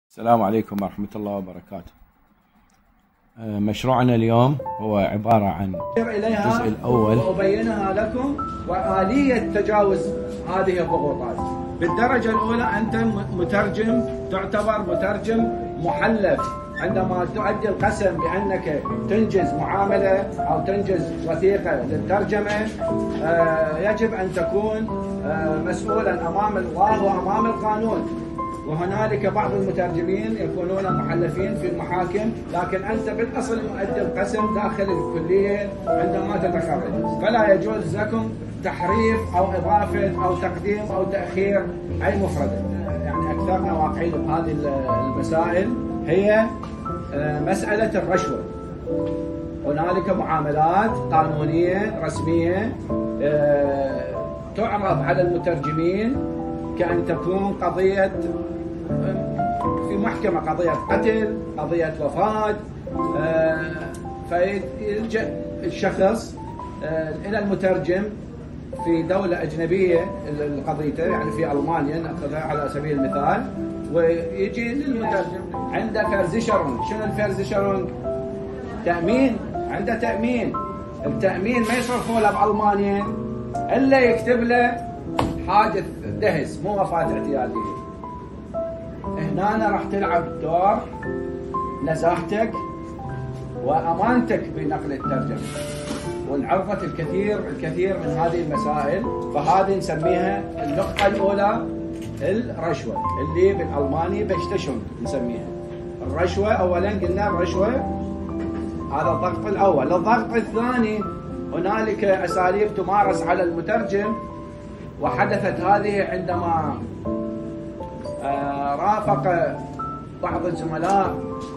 السلام عليكم ورحمة الله وبركاته. مشروعنا اليوم هو عبارة عن الجزء الأول وأبينها لكم وآلية تجاوز هذه الضغوطات. بالدرجة الأولى أنت مترجم، تعتبر مترجم محلف. عندما تؤدي القسم بأنك تنجز معاملة أو تنجز وثيقة للترجمة، يجب أن تكون مسؤولا أمام الله وأمام القانون. وهنالك بعض المترجمين يكونون محلفين في المحاكم، لكن أنت بالأصل مؤدي القسم داخل الكلية عندما تتخرج، فلا يجوز لكم تحريف أو إضافة أو تقديم أو تأخير أي مفردة. يعني أكثرنا واقعين بهذه المسائل هي مسألة الرشوة. هنالك معاملات قانونية رسمية تعرض على المترجمين كأن تكون قضية في محكمة، قضية قتل، قضية وفاة، فيلجأ الشخص إلى المترجم في دولة أجنبية قضيته، يعني في ألمانيا نأخذها على سبيل المثال، ويجي للمترجم عنده فرزيشرونج. شنو الفرزيشرونج؟ تأمين، عنده تأمين. التأمين ما يصرفوا له بألمانيا إلا يكتب له حادث دهس، مو وفاة اعتيادية. هنا راح تلعب دور نزاهتك وأمانتك بنقل الترجمة. وانعرضت الكثير من هذه المسائل، فهذه نسميها النقطة الأولى الرشوة، اللي بالألماني بشتشون نسميها. الرشوة أولا قلنا الرشوة هذا الضغط الأول. الضغط الثاني هنالك أساليب تمارس على المترجم، وحدثت هذه عندما رافق بعض الزملاء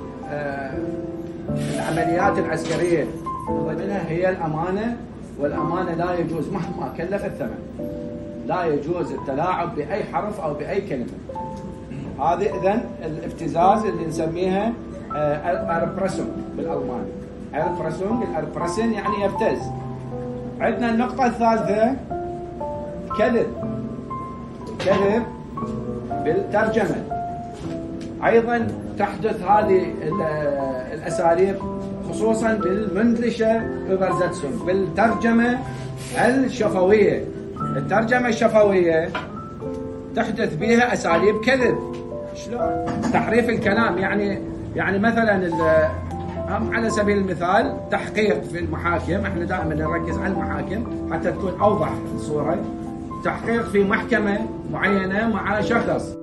العمليات العسكرية، ضمنها هي الأمانة. والأمانة لا يجوز مهما كلف الثمن، لا يجوز التلاعب بأي حرف أو بأي كلمة. هذه إذن الابتزاز اللي نسميها اربرسونج بالألماني. اربرسونج، الاربرسن يعني يبتز. عندنا النقطة الثالثة كذب بالترجمة. أيضا تحدث هذه الأساليب خصوصا بالمندلشة übersetzung، بالترجمة الشفوية. الترجمة الشفوية تحدث بها أساليب كذب. شلون؟ تحريف الكلام. يعني مثلا على سبيل المثال تحقيق في المحاكم، احنا دائما نركز على المحاكم حتى تكون أوضح الصورة. تحقيق في محكمة معينة مع شخص،